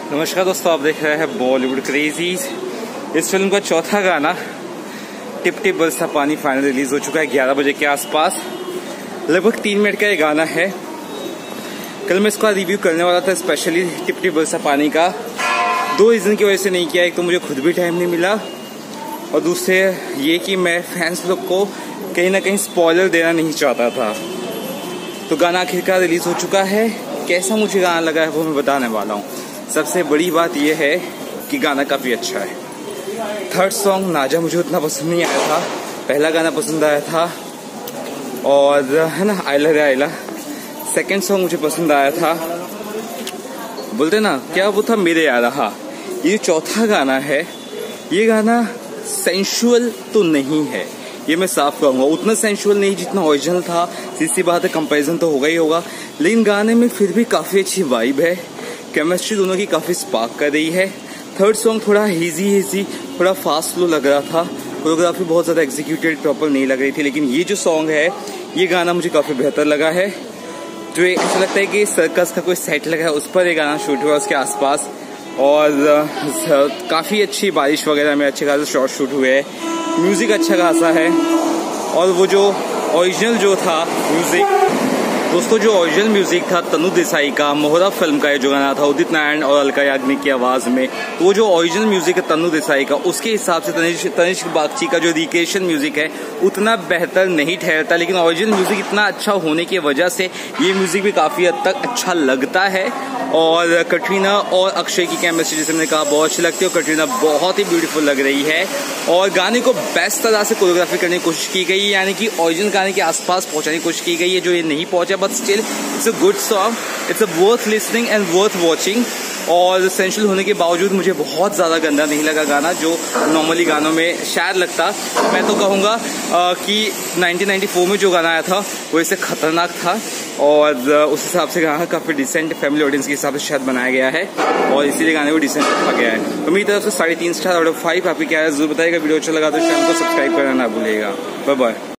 नमस्कार दोस्तों, आप देख रहे हैं बॉलीवुड क्रेजीज। इस फिल्म का चौथा गाना टिप टिप बरसा पानी फाइनल रिलीज हो चुका है 11 बजे के आसपास। लगभग 3 मिनट का ये गाना है। कल मैं इसका रिव्यू करने वाला था, स्पेशली टिप टिप बरसा पानी का। 2 रीजन की वजह से नहीं किया। एक तो मुझे खुद भी टाइम नहीं मिला, और दूसरे ये कि मैं फैंस लोग को कहीं ना कहीं स्पॉइलर देना नहीं चाहता था। तो गाना आखिरकार रिलीज हो चुका है। कैसा मुझे गाना लगा है वो मैं बताने वाला हूँ। सबसे बड़ी बात यह है कि गाना काफी अच्छा है। थर्ड सॉन्ग नाजा मुझे उतना पसंद नहीं आया था, पहला गाना पसंद आया था, और है ना आइला रे आइला। सेकेंड सॉन्ग मुझे पसंद आया था, बोलते ना क्या वो था, मेरे यार। हाँ, ये चौथा गाना है, ये गाना सेंशुअल तो नहीं है, ये मैं साफ कहूंगा। उतना सेंशुअल नहीं जितना ओरिजिनल था। सीधी बात है, कंपैरिजन तो होगा ही होगा, लेकिन गाने में फिर भी काफी अच्छी वाइब है। केमिस्ट्री दोनों की काफी स्पार्क कर रही है। थर्ड सॉन्ग थोड़ा हेजी थोड़ा फास्ट फ्लो लग रहा था। कोरियोग्राफी बहुत ज्यादा एग्जीक्यूटेड प्रॉपर नहीं लग रही थी, लेकिन ये जो सॉन्ग है, ये गाना मुझे काफी बेहतर लगा है। जो ऐसा लगता है कि सर्कस का कोई सेट लगा है, उस पर ये गाना शूट हुआ उसके आसपास, और काफी अच्छी बारिश वगैरह में अच्छे खासे शॉट शूट हुए हैं। म्यूजिक अच्छा खासा है, और वो जो ओरिजिनल जो था म्यूजिक, दोस्तों जो ओरिजिनल म्यूजिक था तनु देसाई का, मोहरा फिल्म का जो गाना था उदित नारायण और अलका याग्निक की आवाज में, तो वो जो ओरिजिनल म्यूजिक है तनु देसाई का, उसके हिसाब से तनिष्क बागची का जो रिक्रिएशन म्यूजिक है उतना बेहतर नहीं ठहरता। लेकिन ओरिजिनल म्यूजिक इतना अच्छा होने की वजह से ये म्यूजिक भी काफी हद तक अच्छा लगता है। और कटरीना और अक्षय की केमिस्ट्री जैसे मैंने कहा बहुत अच्छी लगती है, और कटरीना बहुत ही ब्यूटीफुल लग रही है। और गाने को बेस्ट तरह से कोरियोग्राफी करने की कोशिश की गई है, यानी कि ओरिजिनल गाने के आसपास पहुंचाने की कोशिश की गई है, जो ये नहीं पहुंचा। But still it's a good song, it's a worth listening and worth watching. और सेंशुअल होने के बावजूद मुझे बहुत ज्यादा गंदा नहीं लगा गाना, जो नॉर्मली गानों में शायद लगता। मैं तो कहूंगा कि 1994 में जो गाना आया था वो इससे खतरनाक था, और उस हिसाब से गाना काफी डिसेंट फैमिली ऑडियंस के हिसाब से शायद बनाया गया है, और इसीलिए गाने को डिसेंट रखा गया है। तो मेरी तरफ से 3.5 स्टार आउट ऑफ 5 आपकी क्या है जरूर बताइएगा। वीडियो अच्छा लगा तो चैनल को सब्सक्राइब करना ना भूलिएगा। Bye bye.